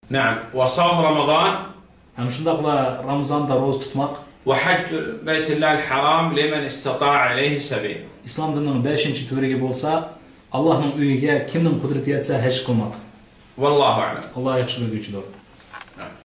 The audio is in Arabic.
نعم. وصوم رمضان. Hem şundaqla Ramazanda roz tutmaq. وحج بيت الله الحرام لمن استطاع إليه سبيل. İslam dininin 5-ci törəgi bolsa, Allah'ın uyuga kimnin qudreti yetsə həcc qılmaq. والله أعلم. Allah yaxşı bilgücüdür.